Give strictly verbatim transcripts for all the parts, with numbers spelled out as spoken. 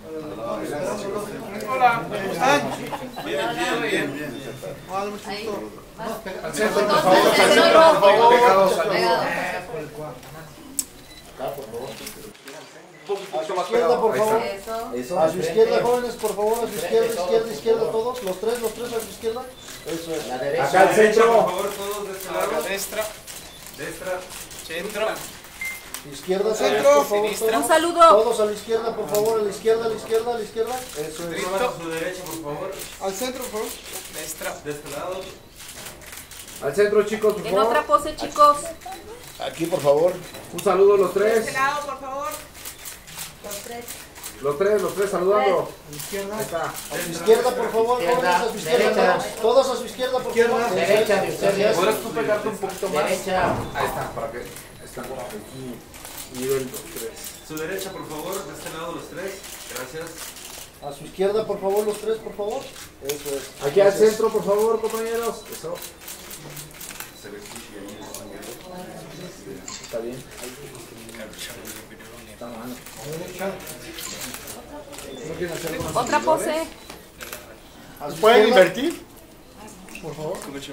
Hola, ¿cómo están? Bien, bien, bien, bien. Hola, mucho gusto. Al centro, por favor, al centro, por favor. Pegados al muro. Acá, por favor. Un poquito A su más izquierda, pegado. por Ahí favor. está. Eso. A su izquierda, jóvenes, por favor. A su izquierda, izquierda, izquierda, todos. Los tres, los tres a su izquierda. Eso es. La derecha. Acá al Derecha, por centro. favor, todos de este A la lado. destra, Destra. centro. Izquierda, Centro, por favor. sinistra. Todos. Un saludo. Todos a la izquierda, por favor. A la izquierda, a la izquierda, a la izquierda. Eso es. Muevan a su derecha, por favor. Al centro, por favor. Destra. De este lado. Al centro, chicos, por En otra favor. pose, chicos. Aquí, por favor. Un saludo los tres. lado, por favor. Los tres. Los tres, los tres saludando. Izquierda. Ahí está. A su izquierda, por favor. Izquierda, Jóvenes, a su izquierda. derecha. Todos. Todos a su izquierda, por Izquierda. favor. Derecha de ustedes. ¿Puedes tú pegarte un poquito más? Derecha. Ahí está, para que están aquí. Nivel los tres. Su derecha, por favor. De este lado, los tres. Gracias. A su izquierda, por favor, los tres, por favor. Eso es. Aquí al Gracias. centro, por favor, compañeros. Eso. Se ve que ahí Está bien. Está mal. ¿No quieren hacer algo más Otra individuales? pose. A su ¿Pueden izquierda. invertir? Por favor.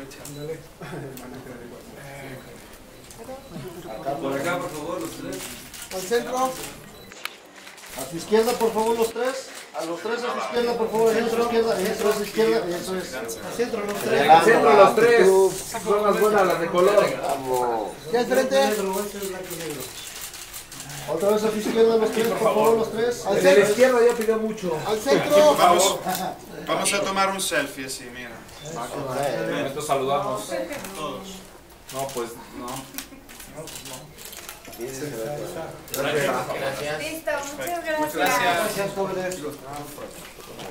Por acá, por favor, los tres. Al centro. A su izquierda, por favor, los tres. A los tres a su izquierda, por favor. Eso a su izquierda. Eso a su izquierda. Eso es. Al centro, los tres. Al centro los tres. Son las buenas, las de color. Ya al frente. Otra vez a su izquierda, los tres, por favor, los tres. Al El de la centro. izquierda ya pidió mucho. Al centro. Vamos, vamos a tomar un selfie así, mira. Nosotros saludamos. No, pues no. Gracias. Listo, muchas gracias. Gracias, jóvenes.